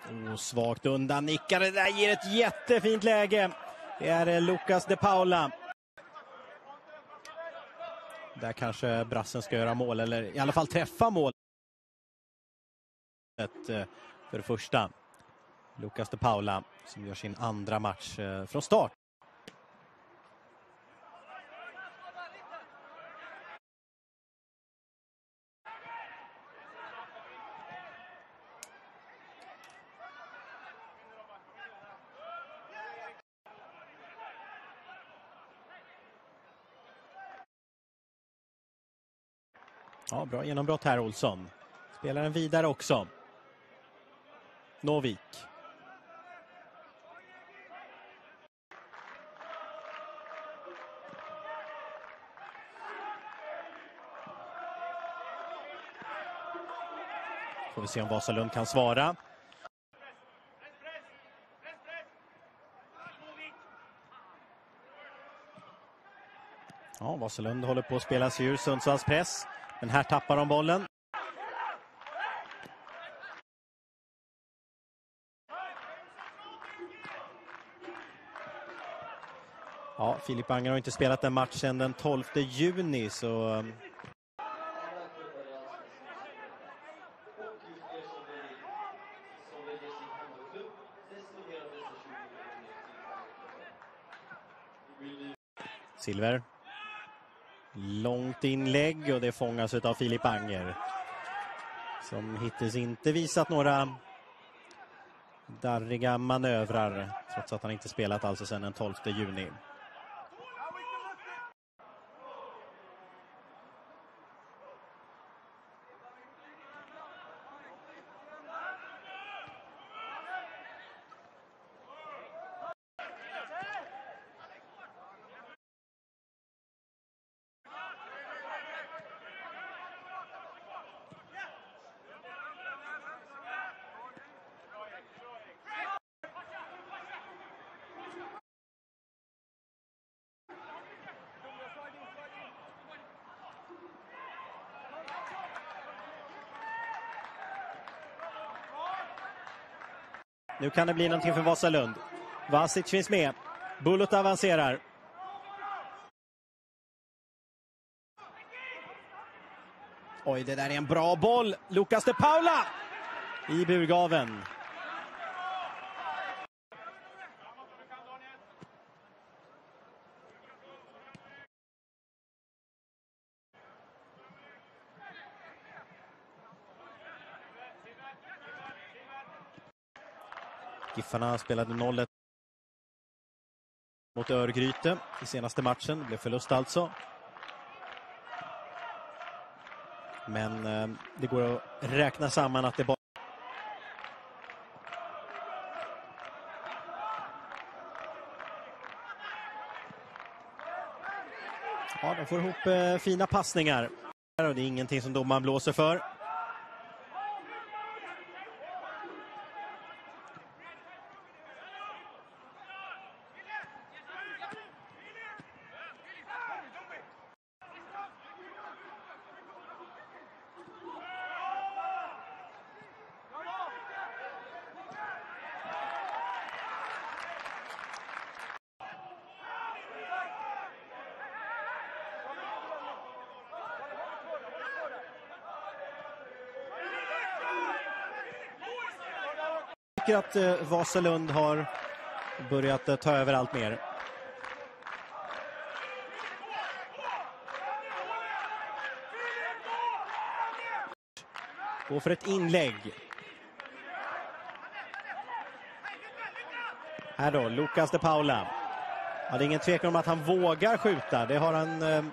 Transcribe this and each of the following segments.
Svagt undan nickade. Det där ger ett jättefint läge. Det är Lucas de Paula. Där kanske brassen ska göra mål, eller i alla fall träffa mål. För det första. Lucas de Paula som gör sin andra match från start. Ja, bra genombrott här Olsson. Spelar den vidare också. Novik. Får vi se om Vasalund kan svara. Ja, Vasalund håller på att spela sig ur Sundsvalls press. Men här tappar de bollen. Ja, Filip Anger har inte spelat den matchen den 12 juni så... Silver. Långt inlägg och det fångas av Filip Anger. Som hittills inte visat några darriga manövrar. Trots att han inte spelat alltså sedan den 12 juni. Nu kan det bli någonting för Vasalund. Vasic finns med. Bulut avancerar. Oj, det där är en bra boll. Lucas de Paula i burgaven. Giffarna spelade 0-1 mot Örgryte i senaste matchen. Det blev förlust alltså. Men det går att räkna samman att det bara... Ja, de får ihop fina passningar. Det är ingenting som domaren blåser för. Jag tycker att Vasalund har börjat ta över allt mer. Går för ett inlägg. Här då, Lucas de Paula. Ja, det är ingen tvekan om att han vågar skjuta. Det har han...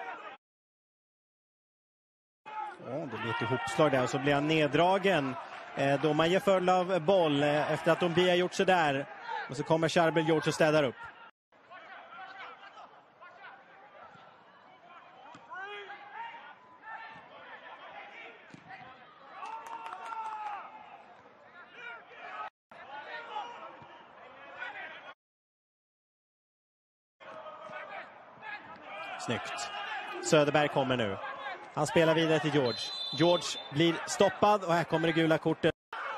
Ja, det blir ett ihopslag där och så blir han neddragen Då man ger följd av boll efter att Dombia gjort sig där. Och så kommer Charbel George och städar upp. Snyggt. Söderberg kommer nu. Han spelar vidare till George. George blir stoppad och här kommer det gula kortet.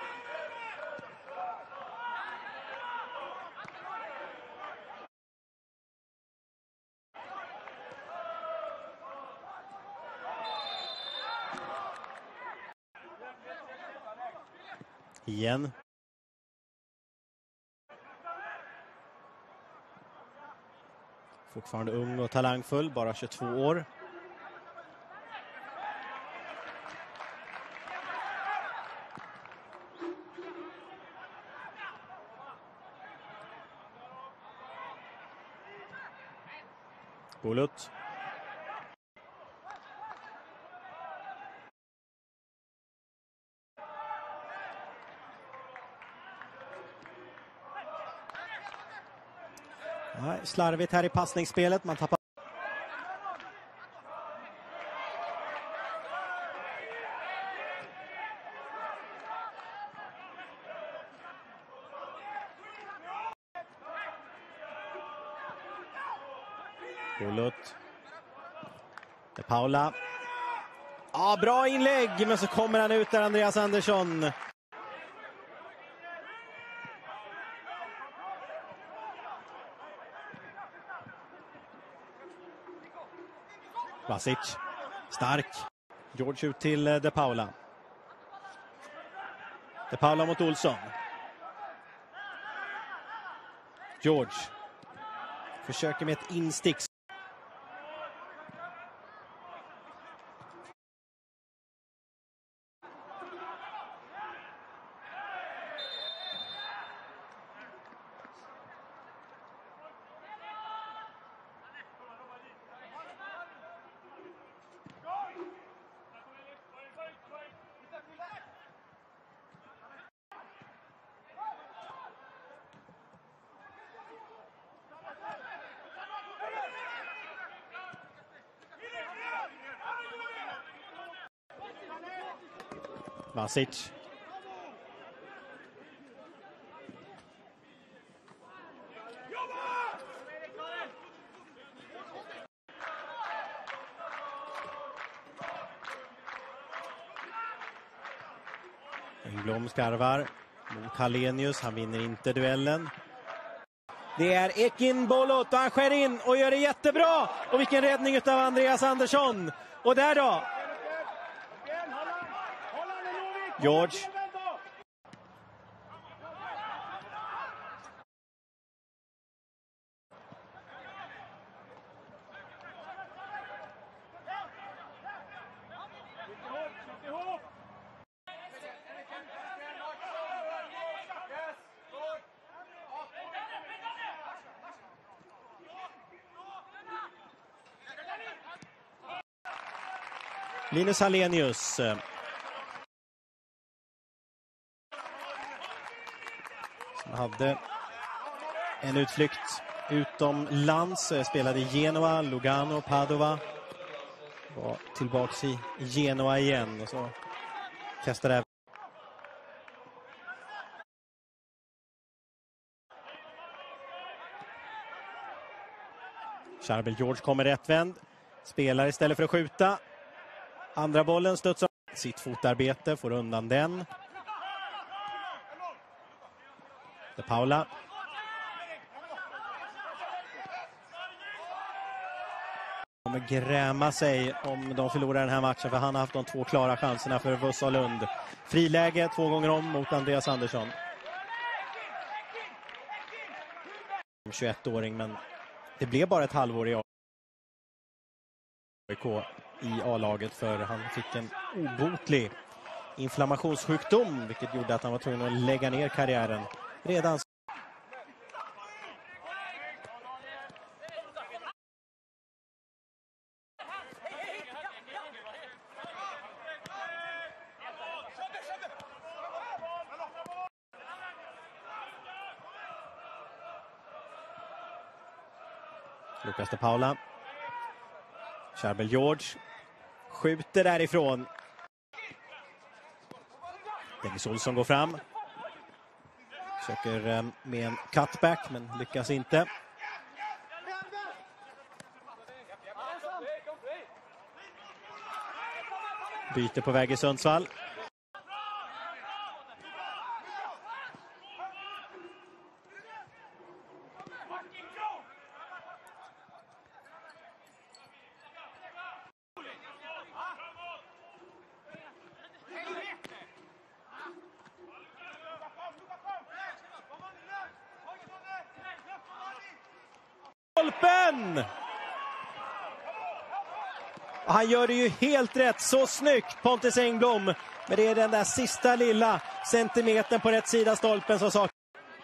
Igen. Fortfarande ung och talangfull, bara 22 år. Bulut. Nej, slarvigt här i passningsspelet. Man tappar. Bulut. De Paula. Ja, bra inlägg, men så kommer han ut där, Andreas Andersson. Vasic. Stark. George ut till De Paula. De Paula mot Olsson. George. Försöker med ett instick. Vasic. Engblom skarvar mot Hallenius. Han vinner inte duellen. Det är Ekin Bulut och han skär in och gör det jättebra. Och vilken räddning av Andreas Andersson. Och där då. George. Linus Hallenius. Som hade en utflykt utomlands. Spelade i Genoa, Lugano, Padova. Var tillbaks i Genoa igen. Och så kastade Charbel George kommer rättvänd. Spelar istället för att skjuta. Andra bollen studsar sitt fotarbete, får undan den. De Paula. Kommer gräma sig om de förlorar den här matchen, för han har haft de 2 klara chanserna för Vussalund. Friläge 2 gånger om mot Andreas Andersson. 21-åring, men det blev bara ett halvår i AIK i A-laget, för han fick en obotlig inflammationssjukdom, vilket gjorde att han var tvungen att lägga ner karriären redan. Lucas de Paula. Charbel George skjuter därifrån. Dennis Olsson går fram. Försöker med en cutback men lyckas inte. Byter på väg i Sundsvall. Stolpen! Han gör det ju helt rätt, så snyggt Pontus Engblom. Men det är den där sista lilla centimetern på rätt sida stolpen som saknas.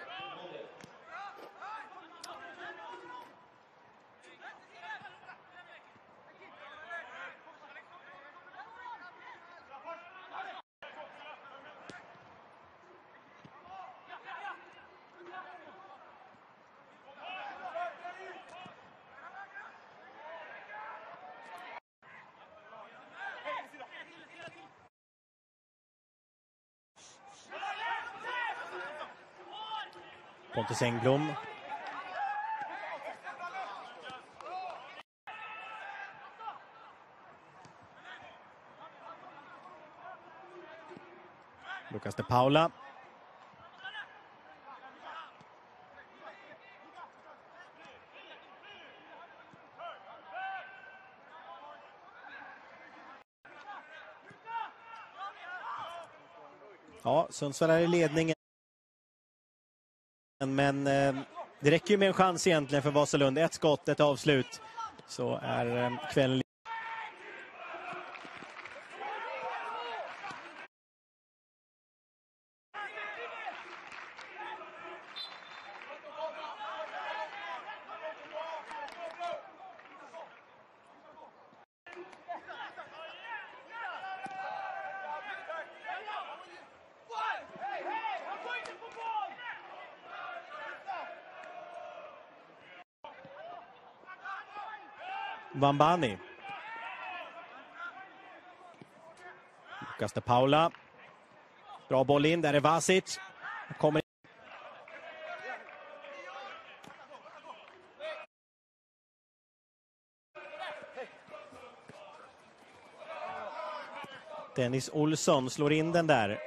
Pontus Engblom. Lucas de Paula. Ja, Sundsvall är i ledningen. Men det räcker ju med en chans egentligen för Vasalund. Ett skott, ett avslut. Så är kvällen... Vambani. Lucas de Paula. Bra boll in, där är Vasic. Kommer... Dennis Olsson slår in den där.